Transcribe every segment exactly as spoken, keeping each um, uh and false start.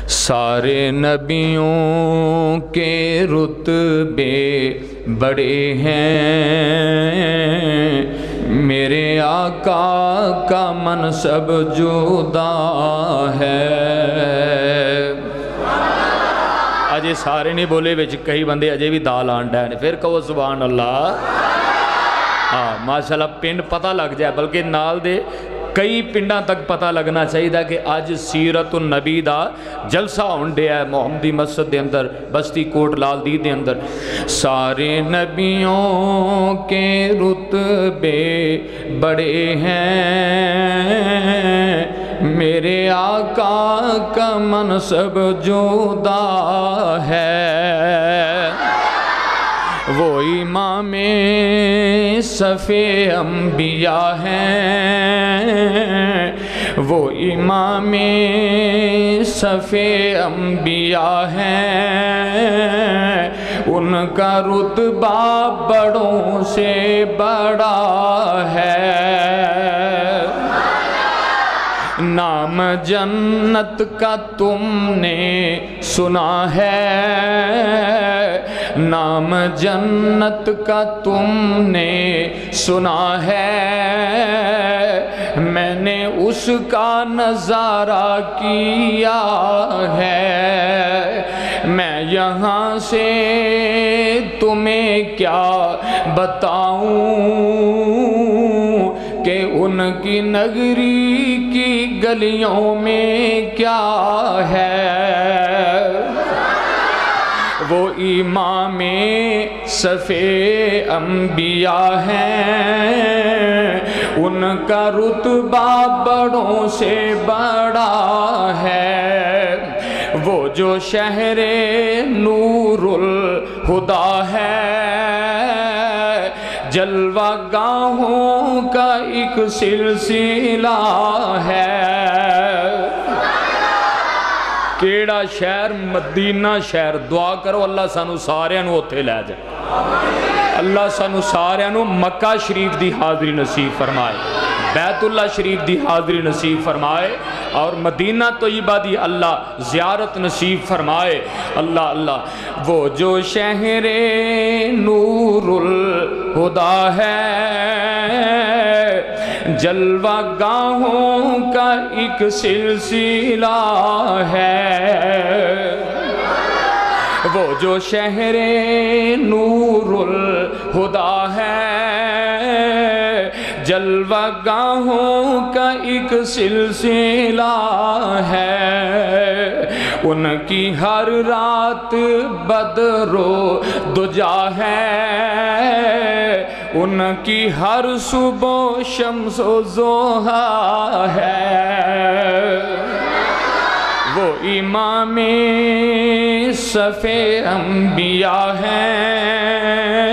سارے نبیوں کے رتبے بڑے ہیں، میرے آقا کا منصب جدا ہے۔ اجے سارے نہیں بولے، وچ کئی بندے اجے بھی دال آنڈا ہے، پھر کہو سبحان اللہ۔ ہاں ماشاءاللہ پنڈ پتہ لگ جائے، بلکہ نال دے کئی پنڈاں تک پتہ لگنا چاہیے کہ آج سیرت النبی دا جلسہ ہونڈے ہے محمدی مسجد دے اندر، بستی کوٹ لال دی دے اندر۔ سارے نبیوں کے رتبے بڑے ہیں، میرے آقا کا منصب جدا ہے۔ وہ امام صف انبیاء ہیں، وہ امام صف انبیاء ہیں، ان کا رتبہ بڑوں سے بڑا ہے۔ نام جنت کا تم نے سنا ہے، نام جنت کا تم نے سنا ہے، میں نے اس کا نظارہ کیا ہے۔ میں یہاں سے تمہیں کیا بتاؤں کہ ان کی نگری کی گلیوں میں کیا ہے۔ وہ امام صف انبیاء ہیں، ان کا رتبہ بڑوں سے بڑا ہے۔ وہ جو شہر نور الہدا ہے، جلوہ گاہوں کا ایک سلسلہ ہے۔ کیڑا شہر؟ مدینہ شہر۔ دعا کرو اللہ سانو سارے انو ہوتے لے جائے، اللہ سانو سارے انو مکہ شریف دی حاضری نصیب فرمائے، بیت اللہ شریف دی حاضری نصیب فرمائے، اور مدینہ طیبہ دی اللہ زیارت نصیب فرمائے۔ اللہ اللہ۔ وہ جو شہر نور الہدا ہے، جلوہ گاہوں کا ایک سلسلہ ہے۔ وہ جو شہر نور الہدا ہے، جلوہ گاہوں کا ایک سلسلہ ہے۔ ان کی ہر رات بدر و دجا ہے، ان کی ہر صبح شمس و ضحیٰ ہے۔ وہ امام صف انبیاء ہیں،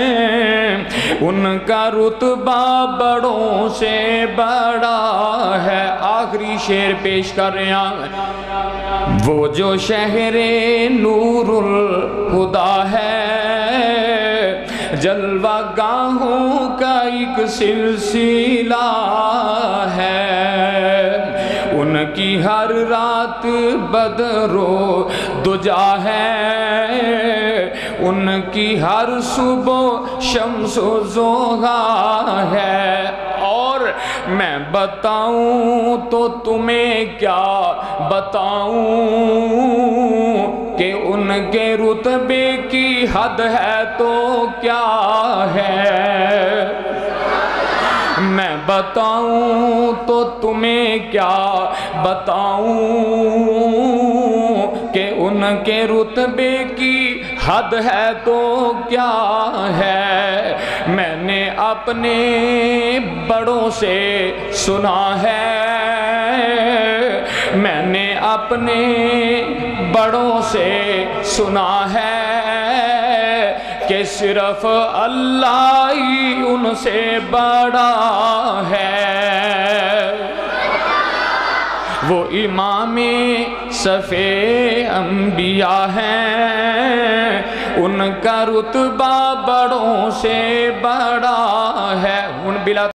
ان کا رتبہ بڑوں سے بڑا ہے۔ آخری شعر پیش کر رہے ہیں۔ وہ جو شہر نور الہدا ہے، جلوہ گاہوں کا ایک سلسلہ ہے، ان کی ہر رات بدر و دجا ہے، ان کی ہر صبح شمس و ضحیٰ ہے۔ اور میں بتاؤں تو تمہیں کیا بتاؤں کہ ان کے رتبے کی حد ہے تو کیا ہے۔ میں بتاؤں تو تمہیں کیا بتاؤں کہ ان کے رتبے کی حد ہے تو کیا ہے۔ میں نے اپنے بڑوں سے سنا ہے، میں نے اپنے بڑوں سے سنا ہے کہ صرف اللہ ہی ان سے بڑا ہے۔ وہ امام صف انبیاء ہیں، ان کا رتبہ بڑوں سے بڑا ہے۔ ان بلا